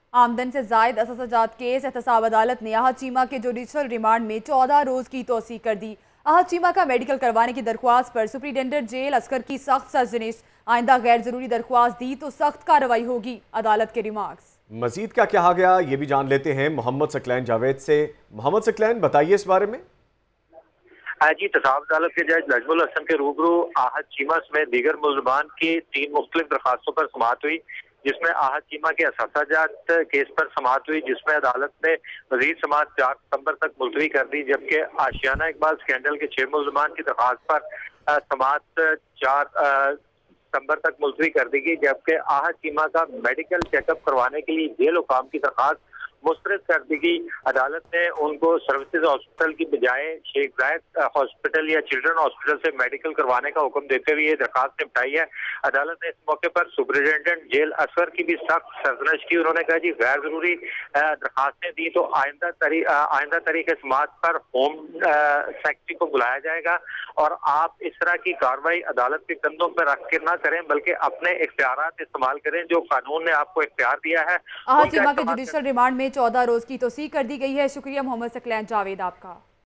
आमदन से जायद अससाजात केस एहतसाब अदालत ने आहत चीमा के जुडिशल रिमांड में 14 रोज की तोसी कर दी। आहत चीमा का मेडिकल करवाने की दरख्वास्त पर सुप्रिंटेंडेंट जेल असगर की सख्त सरजनिश। आइंदा गैर जरूरी दरख्वास्त दी तो सख्त कार्रवाई होगी, अदालत के रिमार्क्स। मजीद क्या कहा गया ये भी जान लेते हैं मोहम्मद सकलैन जावेद से। मोहम्मद सकलैन, बताइए इस बारे में। जी, तसाब अदालत के जज नजमुल हसन के रूबरू आहत चीमा समेत दीगर मुलजमान की 3 मुख्तलिफ दरखास्तों पर समाअत हुई, जिसमें आहत चीमा के असाजात केस पर समाअत हुई, जिसमें अदालत ने मजीद समाअत 4 सितंबर तक मुलतवी कर दी, जबकि आशियाना इकबाल स्कैंडल के 6 मुलजमान की दरखास्त पर समाअत 4 सितंबर तक मुलतवी कर दी गई, जबकि आहत चीमा का मेडिकल चेकअप करवाने के लिए जेल हुकाम की दरखास्त मुस्तरद कर दी गई। अदालत ने उनको सर्विसेज हॉस्पिटल की बजाय शेख जायद हॉस्पिटल या चिल्ड्रन हॉस्पिटल से मेडिकल करवाने का हुक्म देते हुए ये दरखास्त निपटाई है। अदालत ने इस मौके पर सुपरिटेंडेंट जेल असगर की भी सख्त सरजनश की। उन्होंने कहा जी, गैर जरूरी दरखास्तें दी तो आइंदा तरीके समाअत पर होम सेक्रेटरी को बुलाया जाएगा और आप इस तरह की कार्रवाई अदालत के कंधों पर रख के ना करें, बल्कि अपने इख्तियारात इस्तेमाल करें जो कानून ने आपको इख्तियार दिया है। आहत चीमा के जुडिशल रिमांड में 14 रोज की तोसी कर दी गई है। शुक्रिया मोहम्मद सकलैन जावेद आपका।